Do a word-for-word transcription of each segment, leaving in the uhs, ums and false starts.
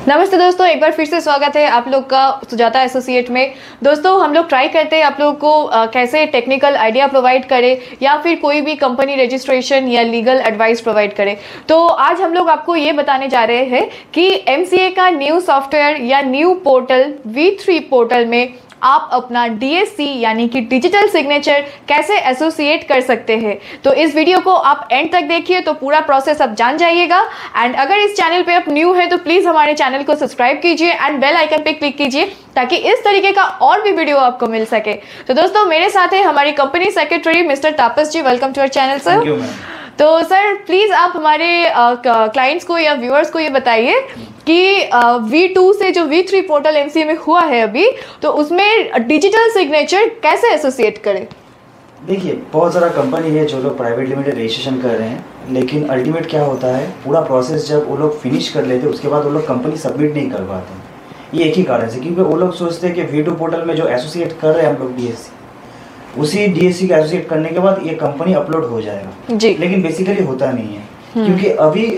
नमस्ते दोस्तों, एक बार फिर से स्वागत है आप लोग का सुजाता एसोसिएट में। दोस्तों, हम लोग ट्राई करते हैं आप लोगों को आ, कैसे टेक्निकल आइडिया प्रोवाइड करें या फिर कोई भी कंपनी रजिस्ट्रेशन या लीगल एडवाइस प्रोवाइड करें। तो आज हम लोग आपको ये बताने जा रहे हैं कि एमसीए का न्यू सॉफ्टवेयर या new portal V three portal में आप अपना डीएससी यानी कि डिजिटल सिग्नेचर कैसे एसोसिएट कर सकते हैं। तो इस वीडियो को आप एंड तक देखिए तो पूरा प्रोसेस आप जान जाइएगा। एंड अगर इस चैनल पे आप न्यू हैं तो प्लीज हमारे चैनल को सब्सक्राइब कीजिए एंड बेल आइकन पे क्लिक कीजिए ताकि इस तरीके का और भी वीडियो आपको मिल सके। तो दोस्तों, मेरे साथ है हमारी company secretary mister Tapas ji. Welcome to our channel sir. तो सर प्लीज आप हमारे क्लाइंट्स को या व्यूअर्स को ये बताइए कि वी टू से जो वी थ्री पोर्टल एमसीए में हुआ है अभी, तो उसमें डिजिटल सिग्नेचर कैसे एसोसिएट करें। देखिए, बहुत सारा कंपनी है जो लोग प्राइवेट लिमिटेड रजिस्ट्रेशन कर रहे हैं, लेकिन अल्टीमेट क्या होता है, पूरा प्रोसेस जब वो लोग फिनिश कर लेते हैं उसके बाद वो लोग कंपनी सबमिट नहीं कर पाते। ये एक ही कारण से, क्योंकि वो लोग सोचते हैं कि वी टू पोर्टल में जो एसोसिएट कर रहे हैं हम लोग डीएससी, उसी डीएससी का एसोसिएट करने के बाद ये कंपनी अपलोड हो जाएगा जी। लेकिन बेसिकली होता नहीं है, क्योंकि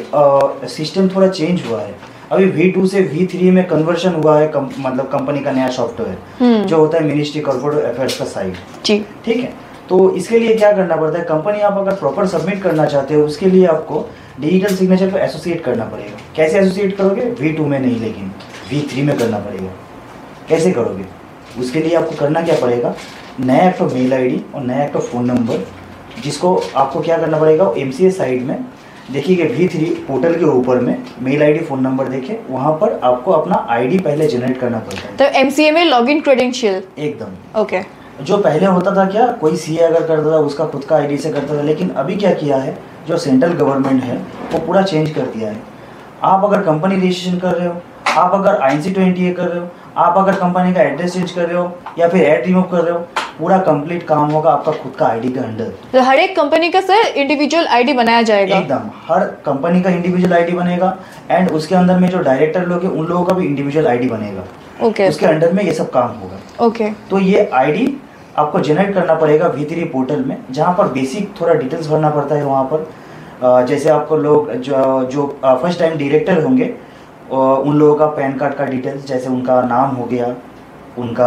अभी सिस्टम थोड़ा चेंज हुआ है। अभी वी टू से वी थ्री में कन्वर्शन हुआ है, कम, मतलब कंपनी का नया सॉफ्टवेयर जो होता है मिनिस्ट्री कॉर्पोरेट अफेयर्स का साइट, ठीक है। तो इसके लिए क्या करना पड़ता है, कंपनी आप अगर प्रॉपर सबमिट करना चाहते हो उसके लिए आपको डिजिटल सिग्नेचर को एसोसिएट करना पड़ेगा। कैसे एसोसिएट करोगे, वी टू में नहीं लेकिन वी थ्री में करना पड़ेगा। कैसे करोगे, उसके लिए आपको करना क्या पड़ेगा, नया एक तो मेल आईडी और नया एक तो फ़ोन नंबर, जिसको आपको क्या करना पड़ेगा, एमसीए साइट में देखिए वी थ्री पोर्टल के ऊपर में मेल आईडी फ़ोन नंबर देखे, वहाँ पर आपको अपना आईडी पहले जनरेट करना पड़ता है। तो एमसीए में लॉगिन क्रेडेंशियल एकदम ओके। जो पहले होता था क्या, कोई सीए अगर करता था उसका खुद का आईडी से करता था, लेकिन अभी क्या किया है, जो सेंट्रल गवर्नमेंट है वो पूरा चेंज कर दिया है। आप अगर कंपनी रजिस्ट्रेशन कर रहे हो, आप अगर I N C twenty A कर रहे हो, आप अगर कंपनी का एड्रेस चेंज कर रहे हो या फिर ऐड रिमूव कर रहे हो, पूरा कंप्लीट काम होगा आपका खुद का आईडी के अंडर। तो हर एक कंपनी का सर इंडिविजुअल आईडी बनाया जाएगा। एकदम, हर कंपनी का इंडिविजुअल आईडी बनेगा एंड उसके अंदर में जो डायरेक्टर लोग हैं उन लोगों का भी इंडिविजुअल आईडी बनेगा। ओके, उसके अंडर में ये सब काम होगा। ओके, तो ये आईडी आपको जनरेट करना पड़ेगा वी थ्री पोर्टल में, जहाँ पर बेसिक थोड़ा डिटेल्स भरना पड़ता है। वहाँ पर जैसे आपको लोग जो जो फर्स्ट टाइम डायरेक्टर होंगे उन लोगों का पैन कार्ड का डिटेल्स, जैसे उनका नाम हो गया, उनका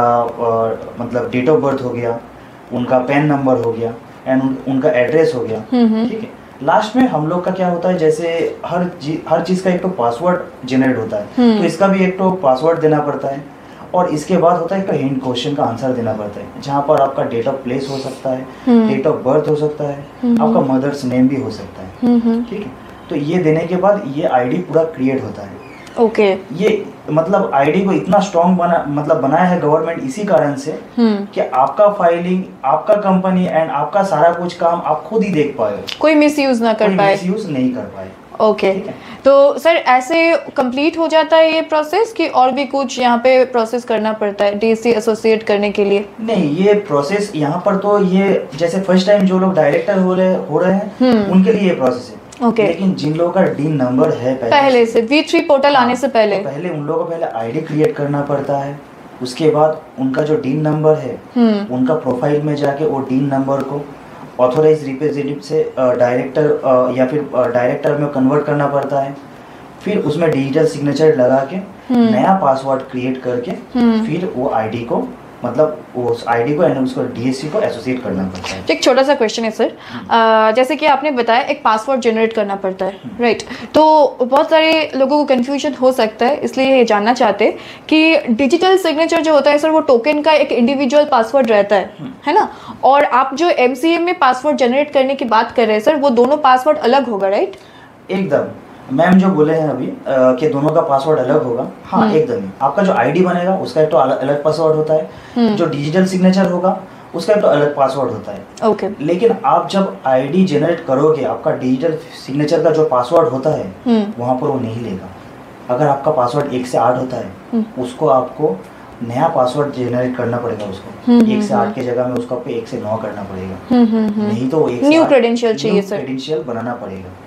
आ, मतलब डेट ऑफ बर्थ हो गया, उनका पैन नंबर हो गया एंड उन, उनका एड्रेस हो गया, ठीक है। लास्ट में हम लोग का क्या होता है, जैसे हर जी, हर चीज़ का एक तो पासवर्ड जनरेट होता है, तो इसका भी एक तो पासवर्ड देना पड़ता है। और इसके बाद होता है एक तो हिंट क्वेश्चन का आंसर देना पड़ता है, जहाँ पर आपका डेट ऑफ प्लेस हो सकता है, डेट ऑफ बर्थ हो सकता है, आपका मदर्स नेम भी हो सकता है, ठीक है। तो ये देने के बाद ये आईडी पूरा क्रिएट होता है। Okay okay. ये मतलब आईडी को इतना स्ट्रॉन्ग बना मतलब बनाया है गवर्नमेंट इसी कारण से कि आपका फाइलिंग, आपका कंपनी एंड आपका सारा कुछ काम आप खुद ही देख पाए, कोई मिसयूज ना कर पाए, मिसयूज नहीं कर पाए। Okay okay. तो सर ऐसे कंप्लीट हो जाता है ये प्रोसेस कि और भी कुछ यहाँ पे प्रोसेस करना पड़ता है डीएससी एसोसिएट करने के लिए? नहीं, ये प्रोसेस यहाँ पर तो ये जैसे फर्स्ट टाइम जो लोग डायरेक्टर हो रहे हो रहे हैं उनके लिए ये प्रोसेस है। Okay. लेकिन जिन लोगों का डीन नंबर है पहले, पहले से वी थ्री पोर्टल आने से पहले तो पहले उन लोगों को पहले आईडी क्रिएट करना पड़ता है। उसके बाद उनका जो डीन नंबर है उनका प्रोफाइल में जाके वो डीन नंबर को ऑथोराइज रिप्रेजेंटेटिव से डायरेक्टर या फिर डायरेक्टर में कन्वर्ट करना पड़ता है। फिर उसमें डिजिटल सिग्नेचर लगा के नया पासवर्ड क्रिएट करके फिर वो आईडी को मतलब उस आईडी को एंड उसको डीएससी को एसोसिएट करना पड़ता है। एक छोटा सा क्वेश्चन है सर, आ, जैसे कि आपने बताया एक पासवर्ड जनरेट करना पड़ता है, राइट? तो बहुत सारे लोगों को कंफ्यूजन हो सकता है, इसलिए ये जानना चाहते हैं कि डिजिटल सिग्नेचर जो होता है सर वो टोकन का एक इंडिविजुअल पासवर्ड रहता है, है ना? और आप जो एमसीए में पासवर्ड जनरेट करने की बात कर रहे हैं सर, वो दोनों पासवर्ड अलग होगा, राइट? एकदम, मैम जो बोले हैं अभी कि दोनों का पासवर्ड अलग होगा, हाँ एकदम। आपका जो आईडी बनेगा उसका एक तो अलग, अलग पासवर्ड होता है, जो डिजिटल सिग्नेचर होगा उसका एक तो अलग पासवर्ड होता है। ओके। लेकिन आप जब आईडी जनरेट करोगे, आपका डिजिटल सिग्नेचर का जो पासवर्ड होता है वहाँ पर वो नहीं लेगा। अगर आपका पासवर्ड एक से आठ होता है उसको आपको नया पासवर्ड जनरेट करना पड़ेगा, उसको एक से आठ के जगह में उसको एक से नौ करना पड़ेगा, नहीं तो एक न्यू क्रेडेंशियल चाहिए सर, क्रेडेंशियल बनाना पड़ेगा।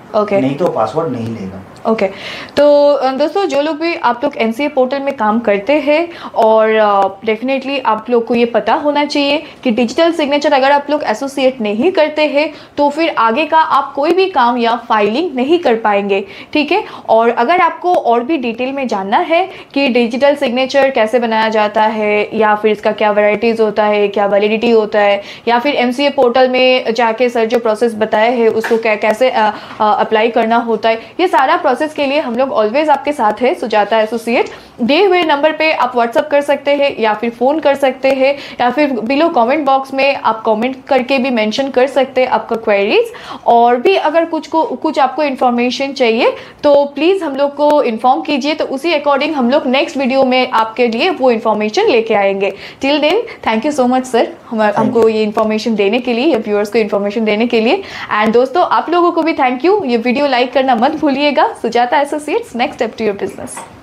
Okay okay. नहीं तो पासवर्ड नहीं लेगा। Okay okay. तो दोस्तों जो लोग भी आप लोग एनसीए पोर्टल में काम करते हैं और डेफिनेटली uh, आप लोग को ये पता होना चाहिए कि डिजिटल सिग्नेचर अगर आप लोग एसोसिएट नहीं करते हैं तो फिर आगे का आप कोई भी काम या फाइलिंग नहीं कर पाएंगे, ठीक है। और अगर आपको और भी डिटेल में जानना है कि डिजिटल सिग्नेचर कैसे बनाया जाता है या फिर इसका क्या वैरायटीज़ होता है, क्या वैलिडिटी होता है, या फिर एमसीए पोर्टल में जाके सर जो प्रोसेस बताए हैं उसको क्या कैसे अप्लाई करना होता है, ये सारा प्रोसेस के लिए हम लोग ऑलवेज आपके साथ है सुजाता एसोसिएट। दिए हुए नंबर पे आप व्हाट्सअप कर सकते हैं या फिर फ़ोन कर सकते हैं या फिर बिलो कमेंट बॉक्स में आप कमेंट करके भी मेंशन कर सकते हैं आपका क्वेरीज। और भी अगर कुछ को कुछ आपको इन्फॉर्मेशन चाहिए तो प्लीज़ हम लोग को इन्फॉर्म कीजिए, तो उसी अकॉर्डिंग हम लोग नेक्स्ट वीडियो में आपके लिए वो इन्फॉर्मेशन लेके आएंगे। Till then thank you so much sir हमको ये इन्फॉर्मेशन देने के लिए, या व्यूअर्स को इन्फॉर्मेशन देने के लिए। एंड दोस्तों आप लोगों को भी थैंक यू। ये वीडियो लाइक करना मत भूलिएगा। Sujata associates, next step to your business.